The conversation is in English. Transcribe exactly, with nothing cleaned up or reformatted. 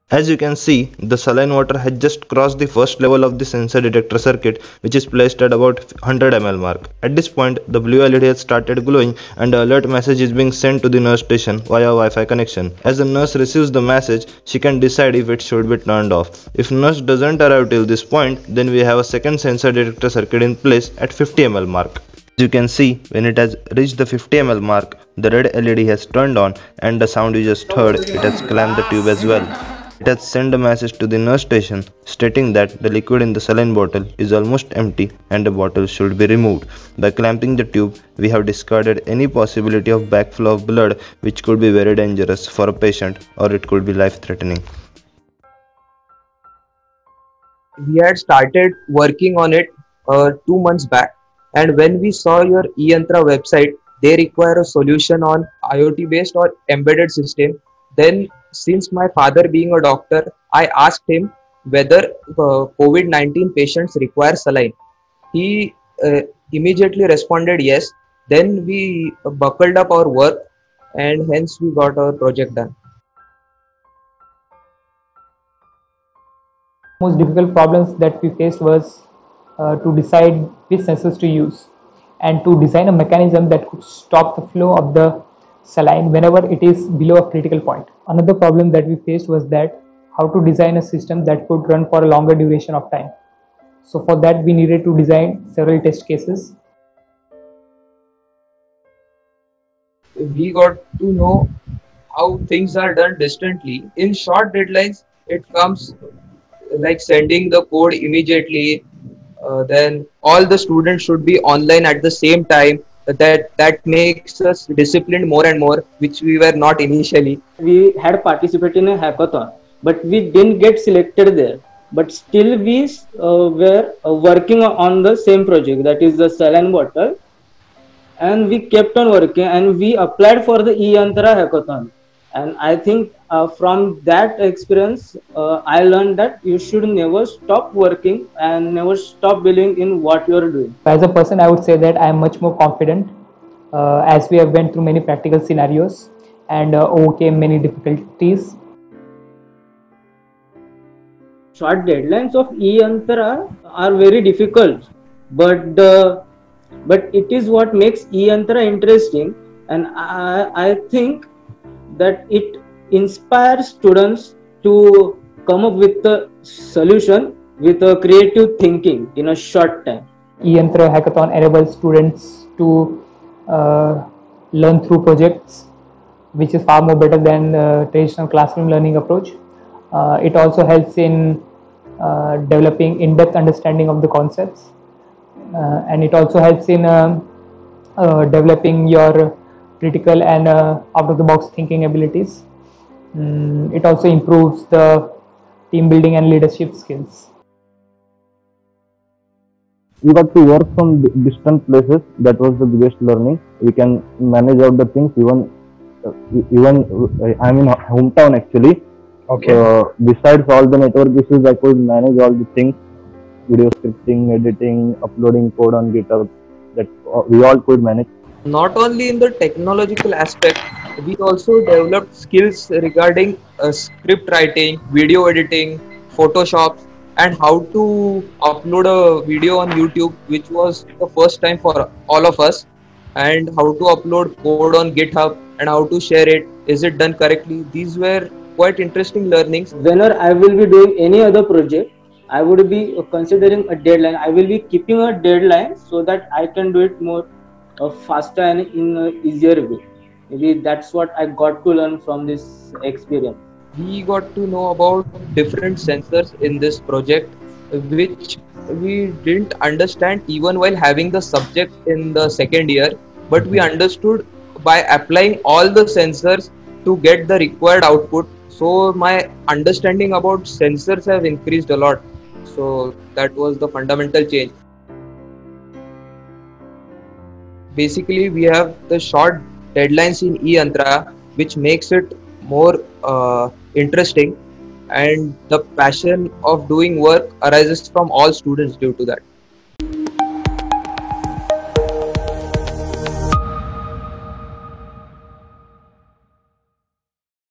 As you can see, the saline water had just crossed the first level of the sensor detector circuit, which is placed at about one hundred milliliters mark. At this point, the blue L E D has started glowing and the alert message is being sent to the nurse station via Wi-Fi connection. As the nurse receives the message, she can decide if it should be turned off. If nurse doesn't arrive till this point, then we have a second sensor detector circuit in place at fifty milliliters mark. As you can see, when it has reached the fifty milliliters mark, the red L E D has turned on and the sound you just heard, it has clamped the tube as well. It has sent a message to the nurse station stating that the liquid in the saline bottle is almost empty and the bottle should be removed. By clamping the tube, we have discarded any possibility of backflow of blood, which could be very dangerous for a patient or it could be life-threatening. We had started working on it uh, two months back, and when we saw your eYantra website, they require a solution on IoT based or embedded system. Then, since my father being a doctor, I asked him whether uh, COVID nineteen patients require saline. He uh, immediately responded yes. Then we buckled up our work and hence we got our project done. Most difficult problems that we faced was uh, to decide which sensors to use and to design a mechanism that could stop the flow of the saline whenever it is below a critical point. Another problem that we faced was that how to design a system that could run for a longer duration of time. So for that we needed to design several test cases. We got to know how things are done distantly. In short deadlines, it comes like sending the code immediately. Uh, then all the students should be online at the same time. That that makes us disciplined more and more, which we were not initially. We had participated in a hackathon, but we didn't get selected there. But still, we uh, were uh, working on the same project, that is the saline bottle, and we kept on working. And we applied for the eYantra hackathon. And I think uh, from that experience, uh, I learned that you should never stop working and never stop believing in what you are doing. As a person, I would say that I am much more confident uh, as we have went through many practical scenarios and uh, overcame many difficulties. Short deadlines of eYantra are very difficult, but uh, but it is what makes eYantra interesting, and I, I think that it inspires students to come up with a solution with a creative thinking in a short time. eYantra hackathon enables students to uh, learn through projects, which is far more better than the traditional classroom learning approach. Uh, it also helps in uh, developing in-depth understanding of the concepts, uh, and it also helps in uh, uh, developing your critical and uh, out-of-the-box thinking abilities. Mm, it also improves the team building and leadership skills. We got to work from distant places. That was the biggest learning. We can manage all the things. Even uh, even uh, I'm in hometown actually. Okay. Uh, besides all the network issues, I could manage all the things: video scripting, editing, uploading code on GitHub. That uh, we all could manage. Not only in the technological aspect, we also developed skills regarding uh, script writing, video editing, Photoshop, and how to upload a video on YouTube, which was the first time for all of us, and how to upload code on GitHub and how to share it. Is it done correctly? These were quite interesting learnings. Whenever I will be doing any other project, I would be considering a deadline. I will be keeping a deadline so that I can do it more uh, faster and in an easier way. Maybe that's what I got to learn from this experience. We got to know about different sensors in this project, which we didn't understand even while having the subject in the second year, but we understood by applying all the sensors to get the required output. So my understanding about sensors have increased a lot. So that was the fundamental change. Basically, we have the short deadlines in eYantra, which makes it more uh, interesting, and the passion of doing work arises from all students due to that.